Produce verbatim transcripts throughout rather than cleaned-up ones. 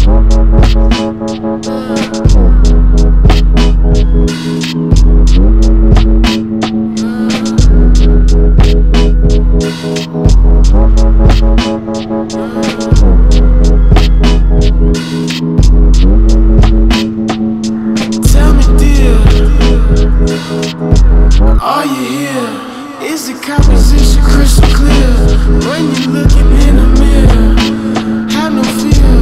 Are you here? Is the composition crystal clear? When you're looking in the mirror, have no fear.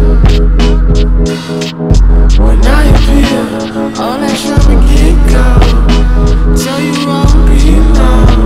When I appear, all that trouble get gone. Tell you I'll be alone.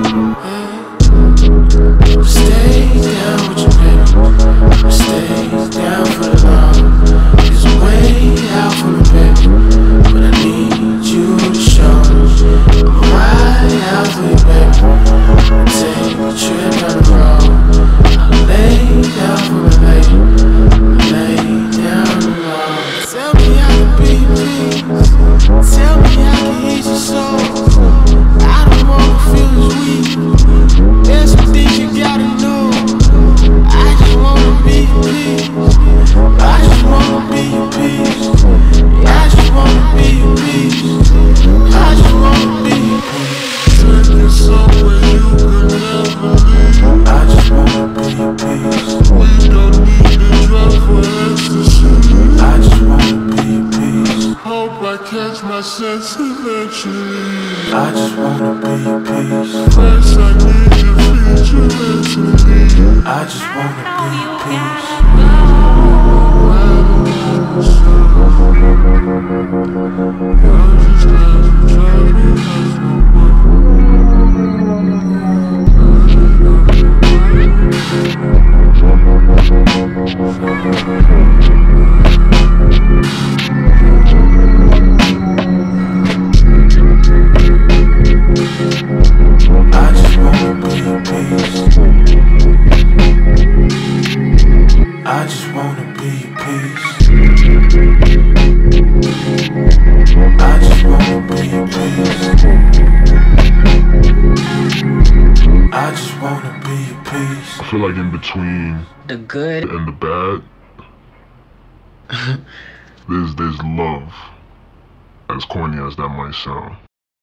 Stay down with your baby. Stay down for the long. It's way out from the baby, but I need you to show me. Ride out for you, baby. Take a trip down the road. I'll lay down for my baby. Lay down the road. Tell me I can be your peace. Tell me I can ease your soul. I don't wanna feel as weak. There's some things you gotta know. I just wanna be your peace. I just wanna be your peace. I just wanna be your peace. I just wanna be your peace. Take me somewhere you could never leave. I just wanna be your peace. We don't need to drive for ecstasy. I just wanna be your peace. Hope I catch my sense eventually. I just wanna be your peace. First I need your future mentally. I just wanna be your peace. I just wanna be your peace. I just wanna be your peace. I just wanna be your peace. I feel like in between the good and the bad, there's there's love. As corny as that might sound.